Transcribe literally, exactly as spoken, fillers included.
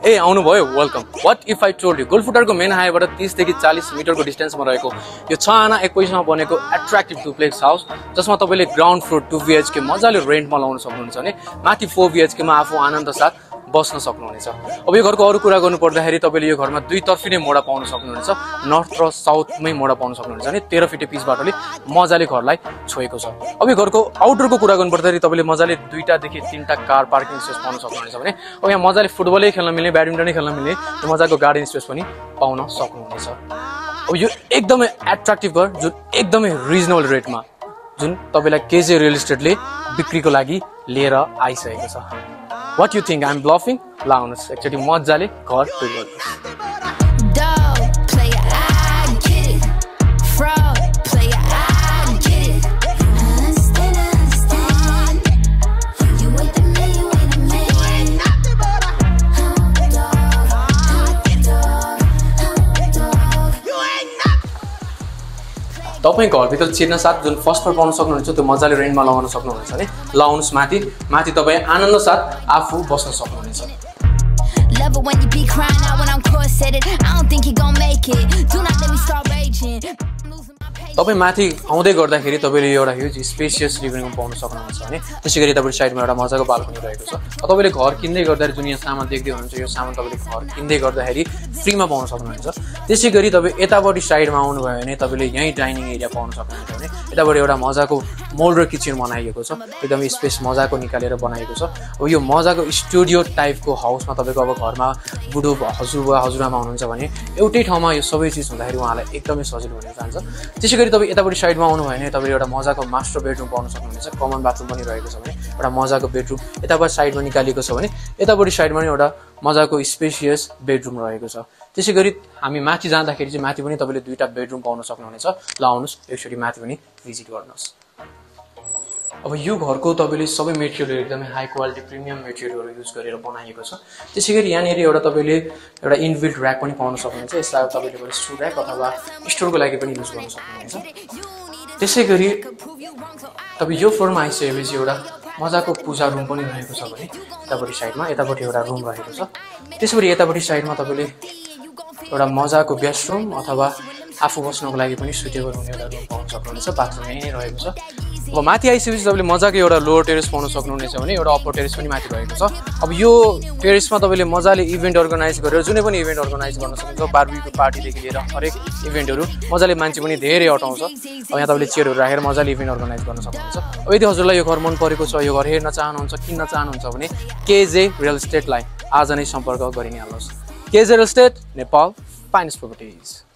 ए आउनुभयो welcome what if I told you गोल्डफुटरको main हाईबाट तीस देखि चालीस मिटरको डिस्टेन्समा रहेको यो छ आना एक पैसामा बनेको एट्र्याक्टिभ डुप्लेक्स हाउस जसमा तपाईले ग्राउन्ड फ्लोर टू बीएचके मजाले रेन्टमा लाउन सक्नुहुन्छ भने माथि फोर बीएचके मा आफू आनन्द साथ बस्न सक्नुहुनेछ। अब यो घरको अरु कुरा गर्नु पर्दाखेरि तपाईले यो घरमा दुई तर्फी नै मोडा पाउन सक्नुहुनेछ, नर्थ र साउथमै मोडा पाउन सक्नुहुनेछ भने तेह्र फिटे पिचबाटले मजाले घरलाई छोएको छ। अब यो घरको आउटडोरको कुरा गर्नु पर्दाखेरि तपाईले मजाले दुईटा देखि तीनटा कार पार्किङ स्पेस पाउन सक्नुहुनेछ भने अब यहाँ मजाले फुटबलै खेल्न मिल्ने ब्याडमिन्टनै खेल्न मिल्ने मजाको गार्डन स्पेस पनि पाउन सक्नुहुनेछ। अब यो एकदमै एट्र्याक्टिभ घर जुन एकदमै रिजनेबल रेटमा जुन तपाईलाई केजे रियल एस्टेटले बिक्रीको लागि लिएर आइसकेको छ। What you think? I'm bluffing? Launus. Actually, मजाले घर टुर गर्नुस्। तपाईं घरभित्र छिर्न साथ जुन फर्स्ट फ्लोर पाउन सक्नुहुन्छ त्यो मजाले रेन्टमा लगाउन सक्नुहुन्छ भने लाउनुस् माथि माथि तपाईं आनन्द साथ आफू बस्न सक्नुहुनेछ। तपाईं माथि आउँदै गर्दाखेरि तपाईले एउटा ह्युज स्पेसियस लिभिङ रुम पाउन सक्नुहुन्छ भने त्यसैगरी तपाईको साइडमा एउटा मजाको बाल्कनी रहेको छ। तपाईले घर किन्दै गर्दाखेरि जुन यहाँ सामान देख्दै हुनुहुन्छ यो सामान तपाईले घर किन्दै गर्दाखेरि फ्रीमा पाउन सक्नुहुन्छ। त्यसैगरी तपाई यतापट्टि साइडमा आउनुभयो भने तपाईले यही डाइनिङ एरिया पाउन सक्नुहुन्छ भने यतापट्टि एउटा मजाको मोल्डर किचन बनाइएको छ, एकदमै स्पेस मजाको निकालेर बनाएको छ। अब यो मजाको स्टुडियो टाइपको हाउसमा तपाईको अब घरमा बुढो हजुरबुवा हजुरआमा हुनुहुन्छ भने एउटै ठाउँमा यो सबै चिज हुँदाखेरि उहाँलाई एकदमै सजिलो हुन जान्छ। त्यसैगरी तपाईँ यतापट्टि साइडमा आउनुभयो भने तपाईले एउटा मजाको मास्टर बेडरुम पाउन सक्नुहुनेछ, कमन बाथरुम पनि रहेको छ भने एउटा मजाको बेडरुम यतापट्टि साइडमा निकालिएको छ भने यतापट्टि साइडमा पनि एउटा मजाको स्पेसियस बेडरुम रहेको छ। त्यसैगरी हामी माथि जाँदाखेरि चाहिँ माथि पनि तपाईले दुईटा बेडरुम पाउन सक्नुहुनेछ। ल आउनुस् एकचोटि माथि पनि भिजिट गर्नुहोस्। अब यो घरको तपाईले सबै मेटेरियल एकदमै हाई क्वालिटी प्रिमियम मेटेरियलहरु युज गरेर बनाइएको छ। त्यसैगरी यहाँनिर एउटा तपाईले एउटा इनबिल्ट र्याक पनि पाउन सक्नुहुन्छ। यसलाई तपाईले पनि सु र्याक अथवा स्टोरको लागि पनि युज गर्न सक्नुहुन्छ। त्यसैगरी तपाई यो फ्लोरमा आइसकेपछि एउटा मजाको पूजा रुम पनि रहेको छ भने यतापट्टि साइडमा यतापट्टि एउटा रुम रहेको छ। त्यसैगरी यतापट्टि साइडमा तपाईले एउटा मजाको बेडरुम अथवा आफू बस्नको लागि पनि सुटेबल हुने एउटा रुम पाउन सक्नुहुनेछ। बाथरुम यही नै रहेको छ। अब माथि आइसकेपछि तपाईले मजाको एउटा लोअर टेरेस पाउन सक्नुहुनेछ भने एउटा अप्पर टेरेस पनि माथि रहेको छ। अब यो टेरेसमा तपाईले मजाले इभेन्ट अर्गनाइज गरेर जुनै पनि इभेन्ट अर्गनाइज गर्न सक्नुहुन्छ। बार्बीक्यू पार्टीदेखि लिएर हरेक इभेन्टहरु मजाले मान्छे पनि धेरै अटाउँछ। अब यहाँ तपाईले चेयरहरु राखेर मजाले इभेन्ट अर्गनाइज गर्न सक्नुहुन्छ। अब यदि हजुरलाई यो घर मन परेको छ, यो घर हेर्न चाहनुहुन्छ, किन्न चाहनुहुन्छ भने केजे रियल एस्टेटलाई आज नै सम्पर्क गरिहाल्नुहोस्। K J real estate Nepal finance properties.